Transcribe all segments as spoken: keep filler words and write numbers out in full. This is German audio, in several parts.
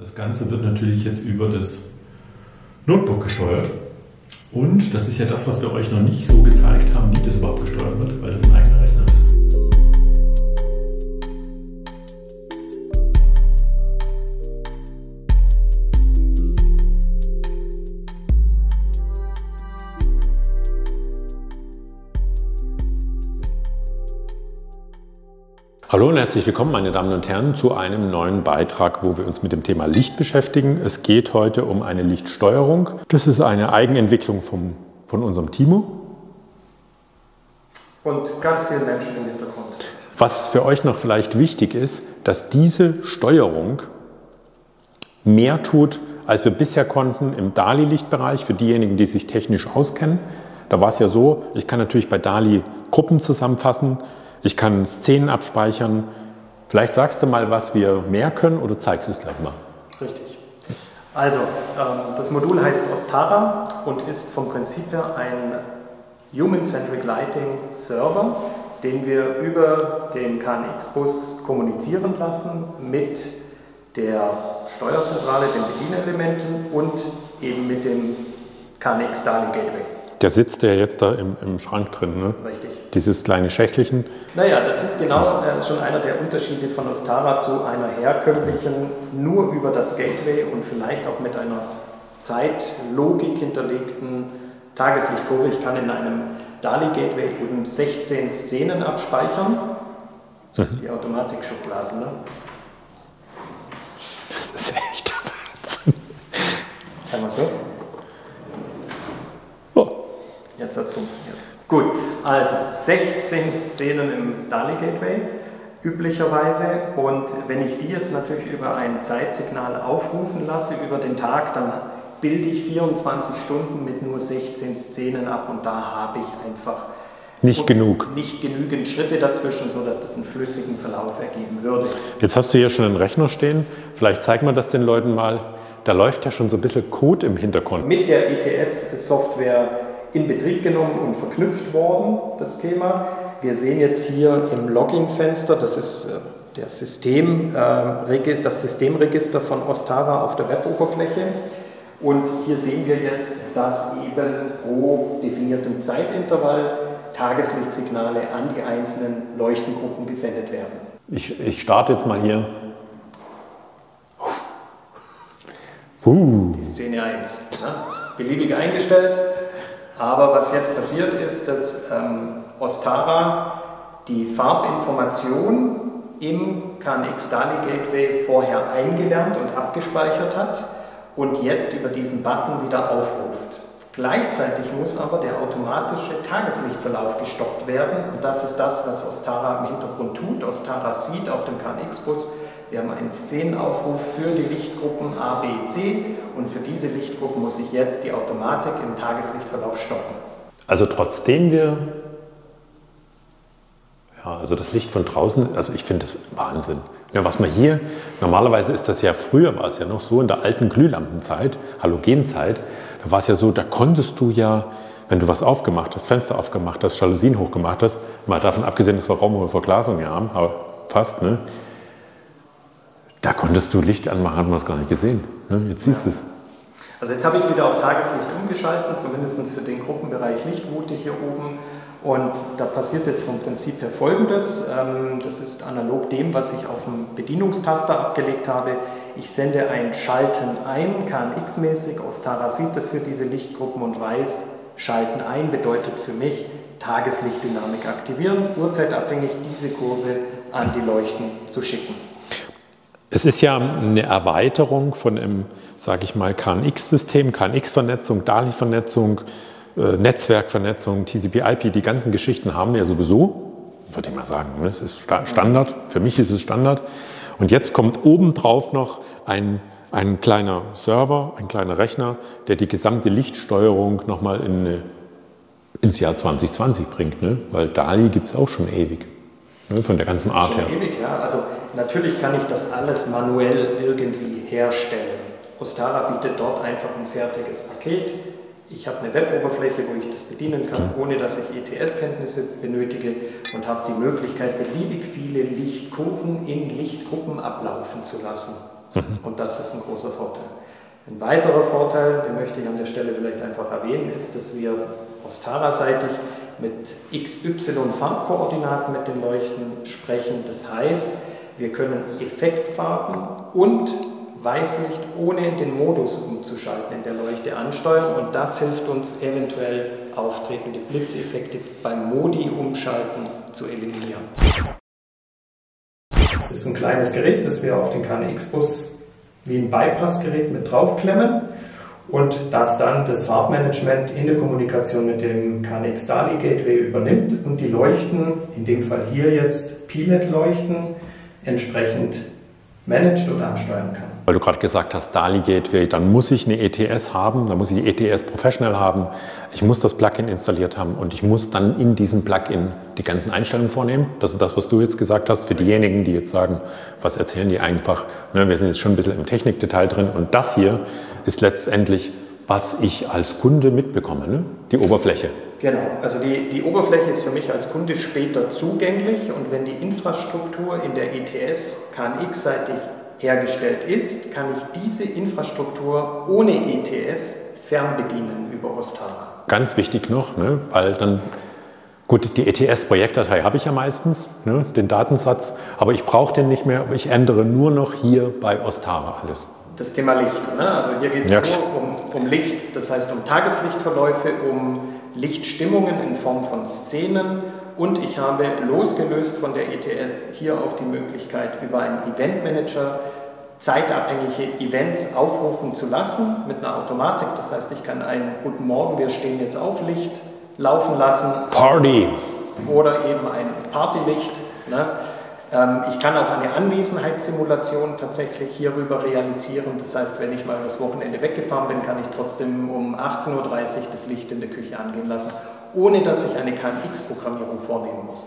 Das Ganze wird natürlich jetzt über das Notebook gesteuert. Und das ist ja das, was wir euch noch nicht so gezeigt haben, wie das überhaupt gesteuert wird, weil das ein eigener Rechner ist. Hallo und herzlich willkommen, meine Damen und Herren, zu einem neuen Beitrag, wo wir uns mit dem Thema Licht beschäftigen. Es geht heute um eine Lichtsteuerung. Das ist eine Eigenentwicklung vom, von unserem Timo. Und ganz vielen Menschen im Hintergrund. Was für euch noch vielleicht wichtig ist, dass diese Steuerung mehr tut, als wir bisher konnten im DALI-Lichtbereich, für diejenigen, die sich technisch auskennen. Da war es ja so, ich kann natürlich bei DALI Gruppen zusammenfassen. Ich kann Szenen abspeichern. Vielleicht sagst du mal, was wir mehr können, oder zeigst du es gleich mal? Richtig. Also, ähm, das Modul heißt Ostara und ist vom Prinzip her ein Human-Centric Lighting Server, den wir über den K N X-Bus kommunizieren lassen mit der Steuerzentrale, den Bedienelementen und eben mit dem K N X DALI Gateway. Der sitzt ja jetzt da im, im Schrank drin, ne? Richtig. Dieses kleine Schächtelchen. Naja, das ist genau äh, schon einer der Unterschiede von Ostara zu einer herkömmlichen, nur über das Gateway und vielleicht auch mit einer Zeitlogik hinterlegten Tageslichtkurve. Ich kann in einem DALI Gateway eben sechzehn Szenen abspeichern. Mhm. Die Automatik-Schubladen, ne? Das ist echt Wahnsinn. Einmal so. Jetzt hat es funktioniert. Gut, also sechzehn Szenen im DALI Gateway üblicherweise, und wenn ich die jetzt natürlich über ein Zeitsignal aufrufen lasse über den Tag, dann bilde ich vierundzwanzig Stunden mit nur sechzehn Szenen ab, und da habe ich einfach nicht genug. Nicht genügend Schritte dazwischen, sodass das einen flüssigen Verlauf ergeben würde. Jetzt hast du hier schon einen Rechner stehen, vielleicht zeigen wir das den Leuten mal. Da läuft ja schon so ein bisschen Code im Hintergrund. Mit der E T S-Software in Betrieb genommen und verknüpft worden, das Thema. Wir sehen jetzt hier im Login-Fenster, das ist der System, äh, das Systemregister von Ostara auf der Weboberfläche. Und hier sehen wir jetzt, dass eben pro definiertem Zeitintervall Tageslichtsignale an die einzelnen Leuchtengruppen gesendet werden. Ich, ich starte jetzt mal hier. Uh. Die Szene eins. Ne? Beliebig eingestellt. Aber was jetzt passiert ist, dass ähm, Ostara die Farbinformation im K N X DALI Gateway vorher eingelernt und abgespeichert hat und jetzt über diesen Button wieder aufruft. Gleichzeitig muss aber der automatische Tageslichtverlauf gestoppt werden, und das ist das, was Ostara im Hintergrund tut. Ostara sieht auf dem K N X-Bus, wir haben einen Szenenaufruf für die Lichtgruppen A, B, C, und für diese Lichtgruppen muss ich jetzt die Automatik im Tageslichtverlauf stoppen. Also trotzdem wir, ja, also das Licht von draußen, also ich finde das Wahnsinn. Ja, was man hier, normalerweise ist das ja, früher war es ja noch so, in der alten Glühlampenzeit, Halogenzeit, da war es ja so, da konntest du ja, wenn du was aufgemacht hast, Fenster aufgemacht hast, Jalousien hochgemacht hast, mal davon abgesehen, dass wir Raum ohne Verglasung hier haben, aber fast, ne? Da konntest du Licht anmachen, hat man es gar nicht gesehen. Ne? Jetzt siehst du es. Also jetzt habe ich wieder auf Tageslicht umgeschaltet, zumindest für den Gruppenbereich Lichtroute hier oben. Und da passiert jetzt vom Prinzip her Folgendes. Das ist analog dem, was ich auf dem Bedienungstaster abgelegt habe. Ich sende ein Schalten ein, K N X-mäßig. Ostara sieht das für diese Lichtgruppen und weiß, Schalten ein bedeutet für mich Tageslichtdynamik aktivieren, uhrzeitabhängig diese Kurve an die Leuchten zu schicken. Es ist ja eine Erweiterung von einem, sage ich mal, K N X-System, K N X-Vernetzung, DALI-Vernetzung, äh, Netzwerkvernetzung, T C P I P, die ganzen Geschichten haben wir sowieso, würde ich mal sagen. Es ist Standard, für mich ist es Standard. Und jetzt kommt obendrauf noch ein, ein kleiner Server, ein kleiner Rechner, der die gesamte Lichtsteuerung nochmal in eine, ins Jahr zwanzig zwanzig bringt, ne? Weil DALI gibt es auch schon ewig. Von der ganzen Art her. Ewig, ja. Also natürlich kann ich das alles manuell irgendwie herstellen. Ostara bietet dort einfach ein fertiges Paket. Ich habe eine Weboberfläche, wo ich das bedienen kann, ja, ohne dass ich E T S-Kenntnisse benötige, und habe die Möglichkeit, beliebig viele Lichtkurven in Lichtgruppen ablaufen zu lassen. Mhm. Und das ist ein großer Vorteil. Ein weiterer Vorteil, den möchte ich an der Stelle vielleicht einfach erwähnen, ist, dass wir Ostara-seitig mit X Y-Farbkoordinaten mit den Leuchten sprechen. Das heißt, wir können Effektfarben und Weißlicht ohne den Modus umzuschalten in der Leuchte ansteuern und das hilft uns eventuell auftretende Blitzeffekte beim Modi-Umschalten zu eliminieren. Das ist ein kleines Gerät, das wir auf den K N X-Bus wie ein Bypass-Gerät mit draufklemmen und das dann das Farbmanagement in der Kommunikation mit dem K N X DALI Gateway übernimmt und die Leuchten, in dem Fall hier jetzt P L E D-Leuchten, entsprechend managt und ansteuern kann. Weil du gerade gesagt hast, DALI Gateway, dann muss ich eine E T S haben, dann muss ich die E T S Professional haben, ich muss das Plugin installiert haben und ich muss dann in diesem Plugin die ganzen Einstellungen vornehmen. Das ist das, was du jetzt gesagt hast, für diejenigen, die jetzt sagen, was erzählen die einfach. Ne, wir sind jetzt schon ein bisschen im Technikdetail drin und das hier ist letztendlich, was ich als Kunde mitbekomme, ne? Die Oberfläche. Genau, also die, die Oberfläche ist für mich als Kunde später zugänglich und wenn die Infrastruktur in der E T S K N X-seitig hergestellt ist, kann ich diese Infrastruktur ohne E T S fernbedienen über Ostara. Ganz wichtig noch, ne, weil dann, gut, die E T S-Projektdatei habe ich ja meistens, ne, den Datensatz, aber ich brauche den nicht mehr, ich ändere nur noch hier bei Ostara alles. Das Thema Licht, ne? Also hier geht es ja. nur um, um Licht, das heißt um Tageslichtverläufe, um Lichtstimmungen in Form von Szenen und ich habe losgelöst von der E T S hier auch die Möglichkeit, über einen Eventmanager zeitabhängige Events aufrufen zu lassen mit einer Automatik. Das heißt, ich kann ein Guten Morgen, wir stehen jetzt auf Licht laufen lassen. Party! Oder eben ein Partylicht. Ne? Ähm, ich kann auch eine Anwesenheitssimulation tatsächlich hierüber realisieren. Das heißt, wenn ich mal das Wochenende weggefahren bin, kann ich trotzdem um achtzehn Uhr dreißig das Licht in der Küche angehen lassen, ohne dass ich eine K N X-Programmierung vornehmen muss.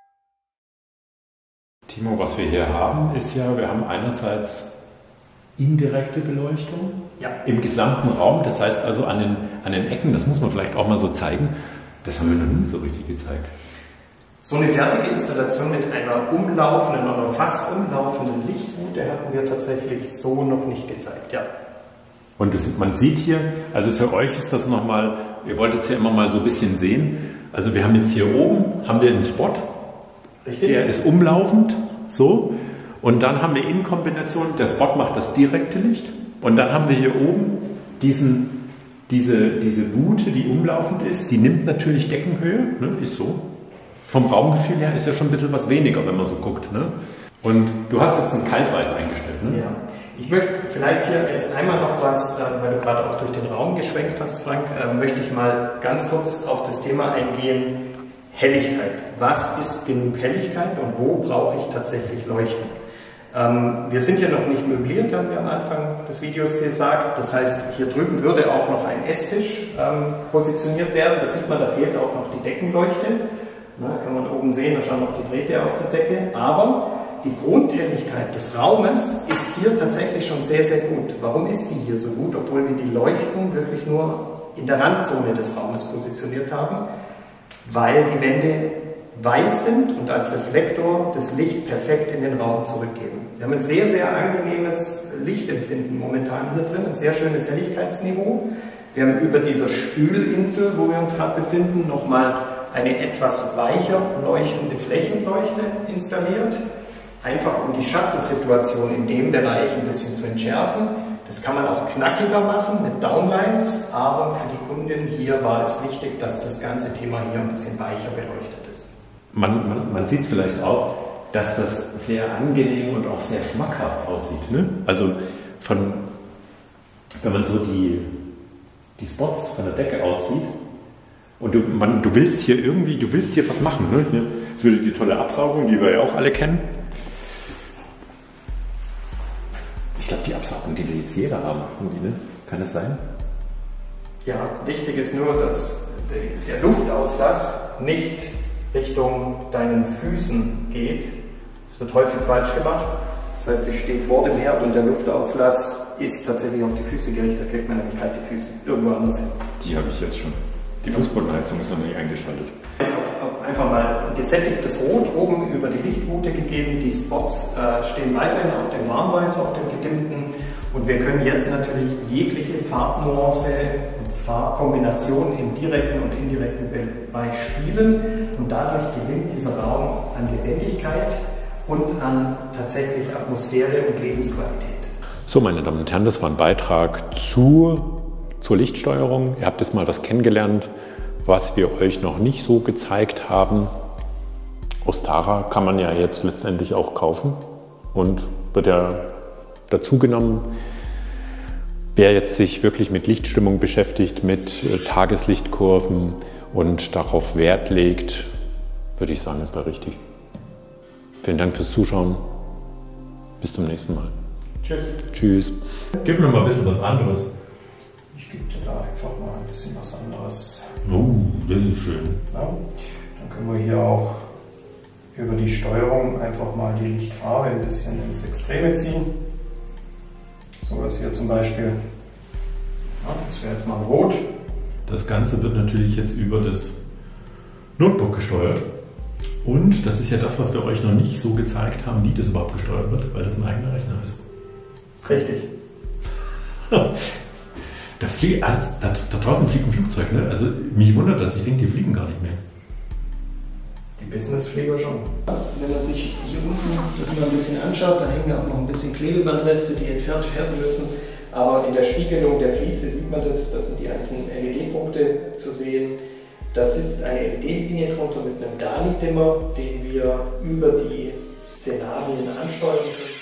Timo, was wir hier haben, ist ja, wir haben einerseits indirekte Beleuchtung ja. im gesamten Raum, das heißt also an den, an den Ecken, das muss man vielleicht auch mal so zeigen, das haben wir noch nie so richtig gezeigt. So eine fertige Installation mit einer umlaufenden oder fast umlaufenden Lichtroute hatten wir tatsächlich so noch nicht gezeigt, ja. Und das, man sieht hier, also für euch ist das nochmal, ihr wolltet es ja immer mal so ein bisschen sehen, also wir haben jetzt hier oben, haben wir einen Spot, richtig. Der ist umlaufend, so, und dann haben wir in Kombination, der Spot macht das direkte Licht, und dann haben wir hier oben diesen, diese, diese Bute, die umlaufend ist, die nimmt natürlich Deckenhöhe, ne, ist so. Vom Raumgefühl her ist ja schon ein bisschen was weniger, wenn man so guckt. Ne? Und du hast jetzt ein Kaltweiß eingestellt. Ne? Ja. Ich möchte vielleicht hier jetzt einmal noch was, weil du gerade auch durch den Raum geschwenkt hast, Frank, möchte ich mal ganz kurz auf das Thema eingehen, Helligkeit. Was ist genug Helligkeit und wo brauche ich tatsächlich Leuchten? Wir sind ja noch nicht möbliert, haben wir am Anfang des Videos gesagt. Das heißt, hier drüben würde auch noch ein Esstisch positioniert werden. Da sieht man, da fehlt auch noch die Deckenleuchte. Na, kann man oben sehen, da schauen noch die Drähte aus der Decke. Aber die Grundhelligkeit des Raumes ist hier tatsächlich schon sehr, sehr gut. Warum ist die hier so gut, obwohl wir die Leuchten wirklich nur in der Randzone des Raumes positioniert haben? Weil die Wände weiß sind und als Reflektor das Licht perfekt in den Raum zurückgeben. Wir haben ein sehr, sehr angenehmes Lichtempfinden momentan hier drin, ein sehr schönes Helligkeitsniveau. Wir haben über dieser Spülinsel, wo wir uns gerade befinden, nochmal eine etwas weicher leuchtende Flächenleuchte installiert, einfach um die Schattensituation in dem Bereich ein bisschen zu entschärfen. Das kann man auch knackiger machen mit Downlights, aber für die Kundin hier war es wichtig, dass das ganze Thema hier ein bisschen weicher beleuchtet ist. Man, man, man sieht vielleicht auch, dass das sehr angenehm und auch sehr schmackhaft aussieht. Ne? Also von, wenn man so die, die Spots von der Decke aussieht, und du, man, du willst hier irgendwie, du willst hier was machen. Ne? Hier ist wieder die tolle Absaugung, die wir ja auch alle kennen. Ich glaube, die Absaugung, die wir jetzt jeder haben, ne? Kann das sein? Ja, wichtig ist nur, dass der Luftauslass nicht Richtung deinen Füßen geht. Das wird häufig falsch gemacht. Das heißt, ich stehe vor dem Herd und der Luftauslass ist tatsächlich auf die Füße gerichtet, da kriegt man nämlich kalte Füße. Irgendwo anders hin. Die habe ich jetzt schon. Die Fußbodenheizung ist noch nicht eingeschaltet. einfach mal gesättigtes Rot oben über die Lichtroute gegeben. Die Spots äh, stehen weiterhin auf dem Warnweiß, auf dem gedimmten. Und wir können jetzt natürlich jegliche Farbnuance und Farbkombination im direkten und indirekten Bereich spielen. Und dadurch gewinnt dieser Raum an Lebendigkeit und an tatsächlich Atmosphäre und Lebensqualität. So, meine Damen und Herren, das war ein Beitrag zur, zur Lichtsteuerung. Ihr habt jetzt mal was kennengelernt, was wir euch noch nicht so gezeigt haben. Ostara kann man ja jetzt letztendlich auch kaufen und wird ja dazu genommen. Wer jetzt sich wirklich mit Lichtstimmung beschäftigt, mit Tageslichtkurven und darauf Wert legt, würde ich sagen, ist da richtig. Vielen Dank fürs Zuschauen. Bis zum nächsten Mal. Tschüss. Tschüss. Gib mir mal ein bisschen was anderes. Ich gebe dir da einfach mal ein bisschen was anderes. Oh, das ist schön. Ja, dann können wir hier auch über die Steuerung einfach mal die Lichtfarbe ein bisschen ins Extreme ziehen. So was hier zum Beispiel. Ja, das wäre jetzt mal rot. Das Ganze wird natürlich jetzt über das Notebook gesteuert. Und das ist ja das, was wir euch noch nicht so gezeigt haben, wie das überhaupt gesteuert wird, weil das ein eigener Rechner ist. Richtig. Da, flieg, also, da, da draußen fliegt ein Flugzeug, ne? Also mich wundert das, ich denke, die fliegen gar nicht mehr. Die Businessflieger schon. Wenn man sich hier unten das mal ein bisschen anschaut, da hängen auch noch ein bisschen Klebebandreste, die entfernt werden müssen. Aber in der Spiegelung der Fliese sieht man das, das sind die einzelnen L E D-Punkte zu sehen. Da sitzt eine L E D-Linie drunter mit einem D A L I-Dimmer, den wir über die Szenarien ansteuern können.